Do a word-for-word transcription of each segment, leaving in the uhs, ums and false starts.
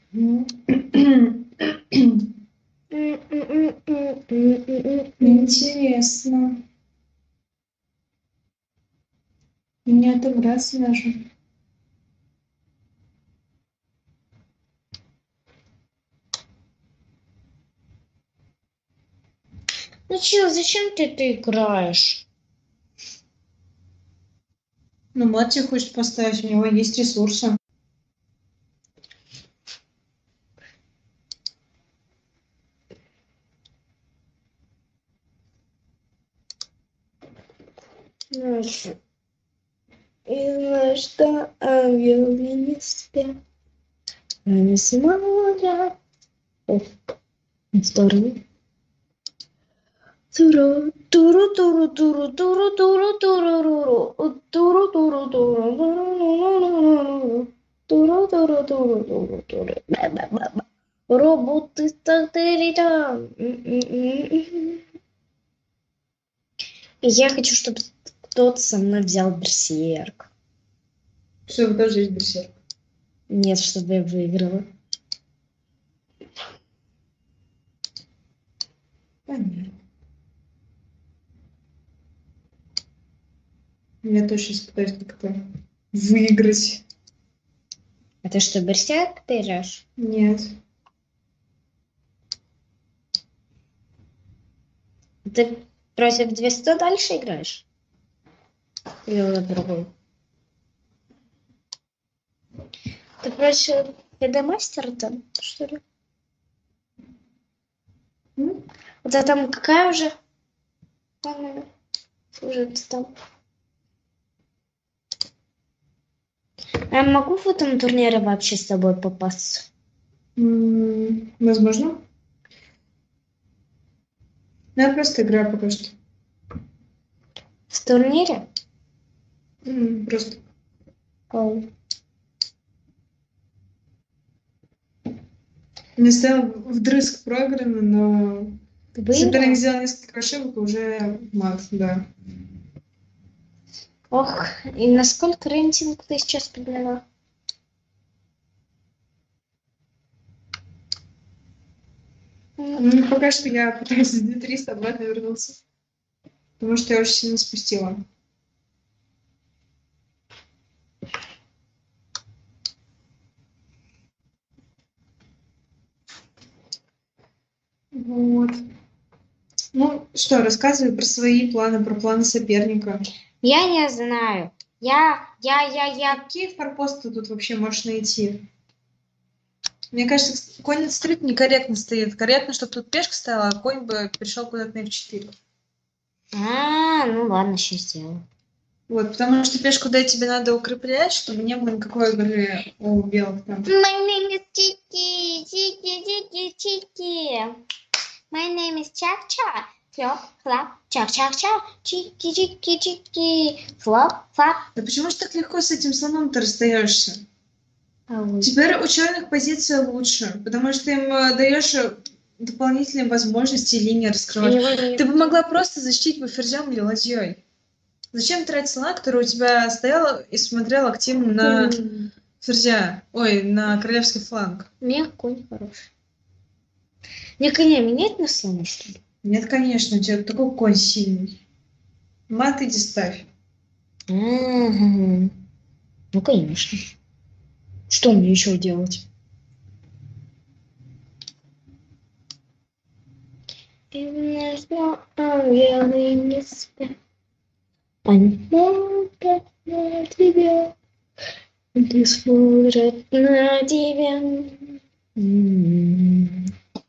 М. Интересно. Меня там раз даже. Ну чё, зачем ты это играешь? Ну, Матти хочет поставить, у него есть ресурсы. Знаешь, и знаешь, что ангелы не спят, они смотрят в сторону. Туру, туру, туру, туру, туру, туру, туруруру, туру, туру, туру, туруруру, туру, туру, туру, туру, туру. Ба-ба-ба-ба. Роботы стали там. Я хочу, чтобы кто-то со мной взял берсерк. Что, тоже есть берсерк? Нет, чтобы я выиграла. Понятно. Я тоже сейчас пытаюсь как-то выиграть. А ты что, берсерк берешь? Нет. Ты против двести дальше играешь? Или на другой? Ты против Федемастера там, что ли? М? Вот а там какая уже? По-моему, уже там. А я могу в этом турнире вообще с тобой попасться? М, Возможно. Ну, я просто играю пока что. В турнире? М, Просто. Оу. Не стоял вдрызг в программе, но Ты соперник выиграла? сделал несколько ошибок, и уже мат, да. Ох, и насколько рейтинг ты сейчас подняла? М, Ну, пока что я пытаюсь с две триста обратно вернуться, потому что я очень сильно спустила. Вот. Ну, что, рассказывай про свои планы, про планы соперника. Я не знаю. Я, я, я, я. Какие форпосты тут вообще можешь найти? Мне кажется, конь на стрит некорректно стоит. Корректно, чтобы тут пешка стояла, а конь бы пришел куда-то на эф четыре. А, ну ладно, сейчас сделаю. Вот, потому что пешку дай тебе надо укреплять, чтобы не было никакой игры у белых там. My name is Chiki, Chiki, Chiki, Chiki. My name is Chak Chak. Flop, flop, чак, чак, чак, чики, чики, чики, флоп, флоп. Да почему же так легко с этим слоном-то расстаешься? Ау. Теперь у черных позиция лучше, потому что им э, даешь э, дополнительные возможности линии раскрывать. Я Ты бы могла просто защитить бы ферзем или ладьей. Зачем тратить слона, который у тебя стоял и смотрел активно на М, ферзя? Ой, на королевский фланг. У меня конь хороший. Мне коня менять на слона, что ли? Нет, конечно, у тебя такой конь сильный. Мат иди ставь. Ага. Ну, конечно. Что мне еще делать? Ангелы не спят. Они смотрят на тебя. Ты смотрят на тебя. М.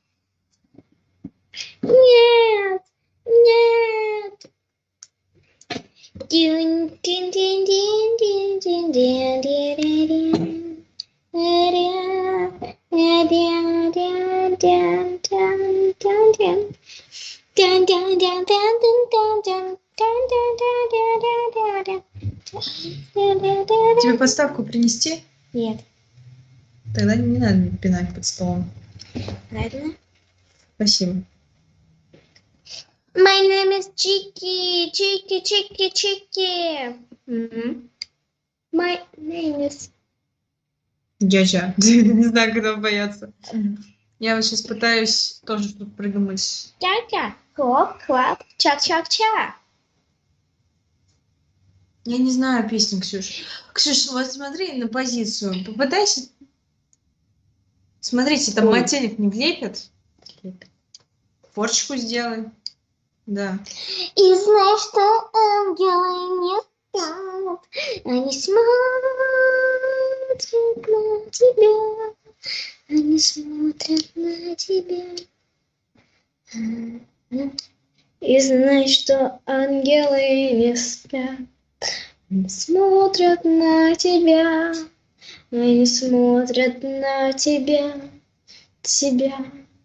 Нет, нет. Дин, дин, дин, дин, дин, дин, дин, дин, дин. Дин, дин, дин, дин, дин, дин, дин. Дин, дин, дин, дин, дин, дин, дин, дин, дин, дин, дин, дин, дин, дин, дин. Тебе подставку принести? Нет. Тогда не надо пинать под столом. Ладно. Спасибо. My name is Chiki, Chiki, Chiki, Chiki. Mm-hmm. My name is Дядя. Не знаю, когда бояться. Я вот сейчас пытаюсь тоже тут придумать. Ча-ча, хлоп, хлоп, ча-ча-ча. Я не знаю песню, Ксюш. Ксюш, вот смотри на позицию. Попытайся. Смотрите, там Ой. мотелек не влепят. Форчику сделай. Да. И знаешь, что ангелы не спят, они смотрят на тебя, они смотрят на тебя. И знаешь, что ангелы не спят, они смотрят на тебя, они смотрят на тебя, тебя.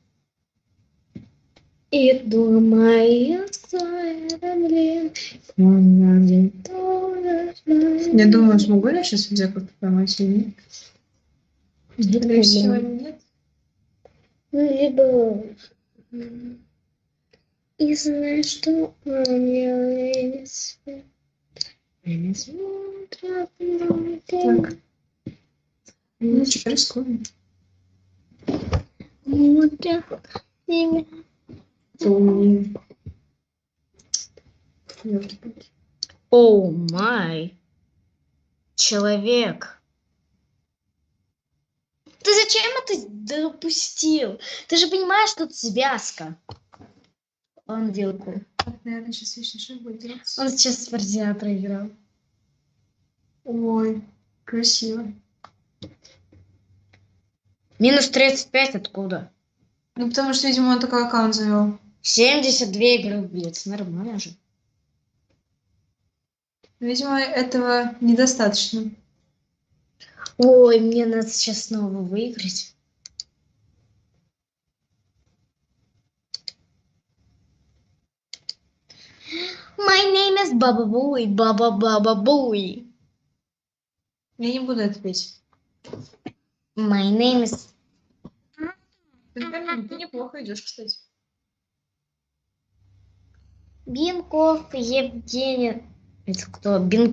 И думают, кто это, блин. Я думаю, смогу я сейчас в зеркало поймать или нет? Скорее всего, нет. Либо... И знаешь, что ангелы не спят, они смотрят на тебя. Так. Ну, что, рискуем. Смотрят на тебя. О май. Человек. Ты зачем это допустил? Ты же понимаешь, что тут связка. Он вилку. Так, наверное, сейчас вечный шаг будет делаться. Он сейчас спортзал проиграл. Ой, красиво. Минус тридцать пять откуда? Ну, потому что, видимо, он такой аккаунт завел. семьдесят две игры в Блиц. Нормально же. Видимо, этого недостаточно. Ой, мне надо сейчас снова выиграть. My name is Baba Booey, Baba Baba Booey. Я не буду это петь. My name is... Ты, ты неплохо идешь, кстати. Бинков Евгений. Это кто? Бин...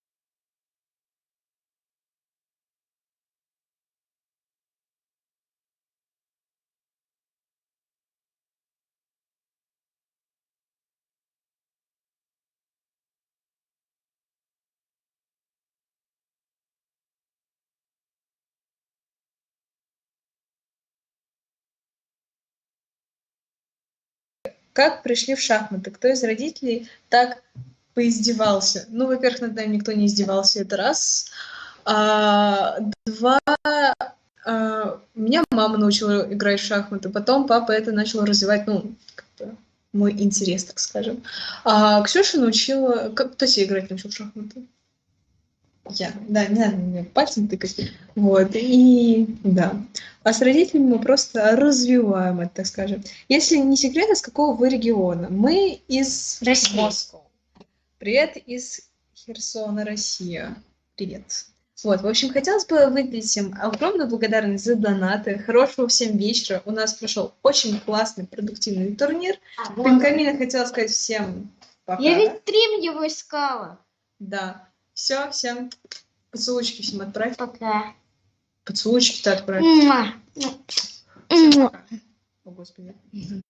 Как пришли в шахматы? Кто из родителей так поиздевался? Ну, во-первых, над нами никто не издевался, это раз. А, два. А, меня мама научила играть в шахматы, потом папа это начал развивать, ну, как-то мой интерес, так скажем. А Ксюша научила... Как, кто тебе играть научил в шахматы? Я. Да, не надо мне пальцем тыкать. Вот, и да. А с родителями мы просто развиваем это, так скажем. Если не секрет, из какого вы региона? Мы из России. Москвы. Привет из Херсона, Россия. Привет. Вот, в общем, хотелось бы выделить всем огромную благодарность за донаты. Хорошего всем вечера. У нас прошел очень классный, продуктивный турнир. Пинкамина хотела сказать всем пока. Я ведь стрим его искала. Да. Все, всем поцелуйчики всем отправь. Пока. Поцелуйчики-то отправь. Муа. Всем пока. О, Господи.